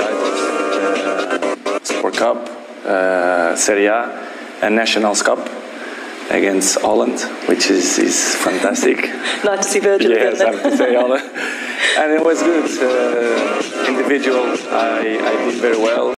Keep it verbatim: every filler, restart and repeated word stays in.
titles, uh, Sport Cup, uh, Serie A, and Nationals Cup against Holland, which is, is fantastic. Nice to see Virgil yes, again. I have to say Holland. And it was good. Uh, individual, I, I did very well.